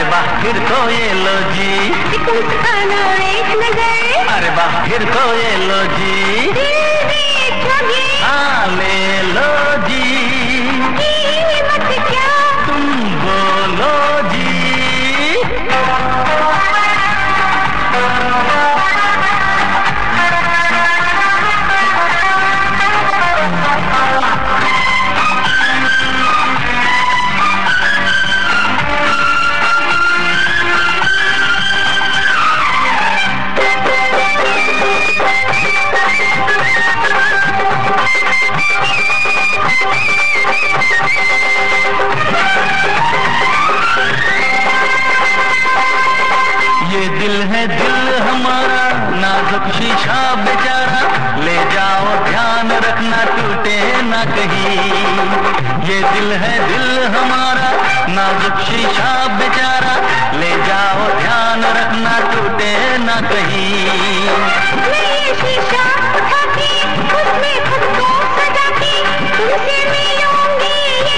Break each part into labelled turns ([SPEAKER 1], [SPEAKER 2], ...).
[SPEAKER 1] वाह फिर तो ये लो जी,
[SPEAKER 2] दिखाना एक नजर,
[SPEAKER 1] अरे वाह फिर तो ये लो जी, हाँ ले लो जी,
[SPEAKER 2] कीमत क्या
[SPEAKER 1] तुम बोलो जी। ये दिल है दिल हमारा नाजुक शीशा बेचारा, ले जाओ ध्यान रखना टूटे ना कहीं। ये दिल है दिल हमारा नाजुक शीशा बेचारा, ले जाओ ध्यान रखना टूटे ना कहीं।
[SPEAKER 2] मैं ये शीशा उठा के उसमें खुद को सजा के तुमसे मिलूंगी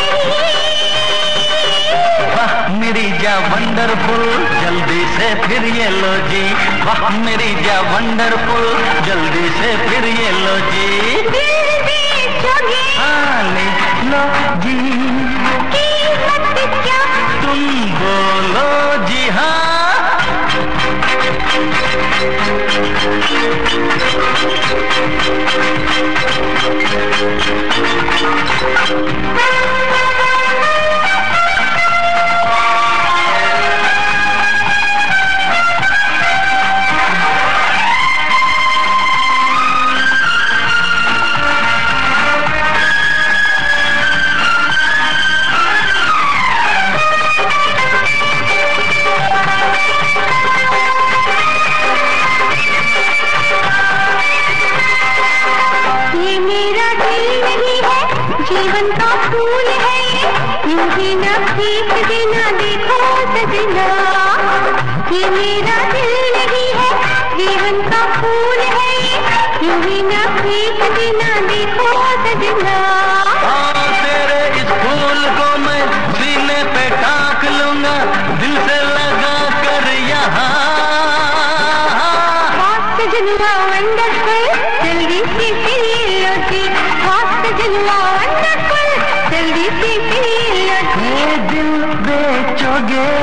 [SPEAKER 1] वाह मेरी जा वंडरफुल जल्दी से फिर ये लो जी, वाह मेरी जा वंडरफुल जल्दी से फिर ये लो जी,
[SPEAKER 2] दिल बेचोगे
[SPEAKER 1] हाँ ले लो जी,
[SPEAKER 2] कीमत क्या
[SPEAKER 1] तुम बोलो जी हाँ।
[SPEAKER 2] जीवन का फूल है यूं ही न खींच देना देखो सजना, ये मेरा दिल नहीं है जीवन का फूल है यूं ही न खींच देना देखो सजना।
[SPEAKER 1] तेरे इस फूल को मैं सीने पे टाक लूंगा दिल से लगा कर यहाँ,
[SPEAKER 2] सजना वंडरफुल जल्दी से फिर ये लो जी, सजना वंडरफुल जल्दी से फिर ये लो जी,
[SPEAKER 1] दिल बेचोगे